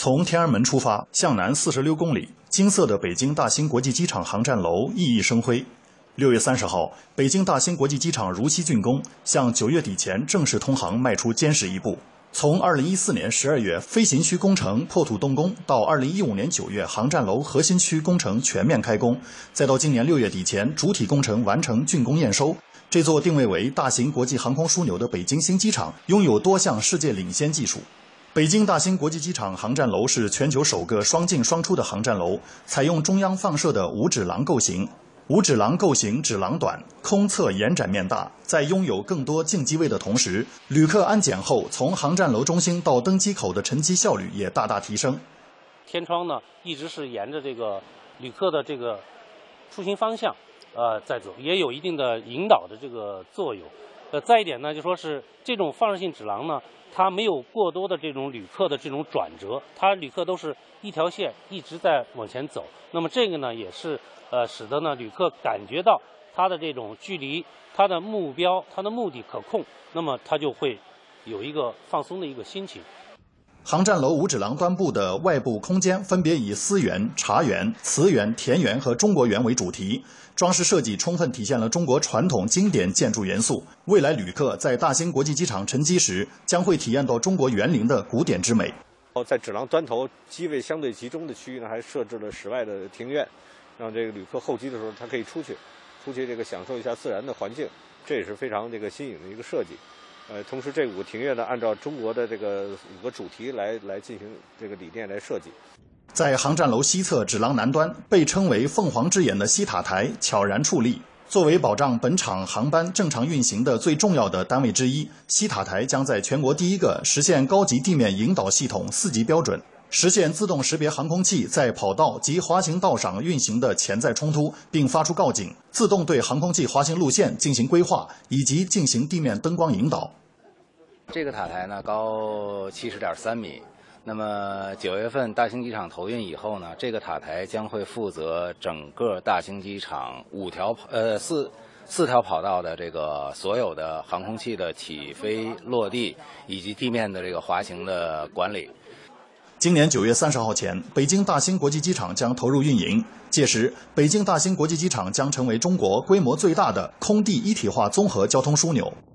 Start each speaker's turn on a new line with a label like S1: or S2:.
S1: 从天安门出发，向南46公里，金色的北京大兴国际机场航站楼熠熠生辉。6月30号，北京大兴国际机场如期竣工，向9月底前正式通航迈出坚实一步。从2014年12月飞行区工程破土动工，到2015年9月航站楼核心区工程全面开工，再到今年6月底前主体工程完成竣工验收，这座定位为大型国际航空枢纽的北京新机场，拥有多项世界领先技术。北京大兴国际机场航站楼是全球首个双进双出的航站楼，采用中央放射的无指廊构型。无指廊构型指廊短，空侧延展面大，在拥有更多竞机位的同时，旅客安检后从航站楼中心到登机口的乘机效率也大大提升。
S2: 天窗呢一直是沿着这个旅客的这个出行方向在走，也有一定的引导的这个作用。再一点呢，就说是这种放射性指廊呢，它没有过多的这种旅客的这种转折，它旅客都是一条线一直在往前走。那么这个呢，也是使得呢旅客感觉到它的这种距离、它的目标、它的目的可控，那么它就会有一个放松的一个心情。
S1: 航站楼无指廊端部的外部空间分别以思园、茶园、瓷园、田园和中国园为主题，装饰设计充分体现了中国传统经典建筑元素。未来旅客在大兴国际机场乘机时，将会体验到中国园林的古典之美。
S3: 在指廊端头机位相对集中的区域呢，还设置了室外的庭院，让这个旅客候机的时候，他可以出去这个享受一下自然的环境，这也是非常这个新颖的一个设计。同时这5个庭院呢，按照中国的这个5个主题来进行这个理念来设计。
S1: 在航站楼西侧指廊南端，被称为凤凰之眼的西塔台悄然矗立。作为保障本场航班正常运行的最重要的单位之一，西塔台将在全国第一个实现高级地面引导系统4级标准，实现自动识别航空器在跑道及滑行道上运行的潜在冲突，并发出告警，自动对航空器滑行路线进行规划，以及进行地面灯光引导。
S4: 这个塔台呢高70.3米。那么9月份大兴机场投运以后呢，这个塔台将会负责整个大兴机场四条跑道的这个所有的航空器的起飞、落地以及地面的这个滑行的管理。
S1: 今年9月30号前，北京大兴国际机场将投入运营。届时，北京大兴国际机场将成为中国规模最大的空地一体化综合交通枢纽。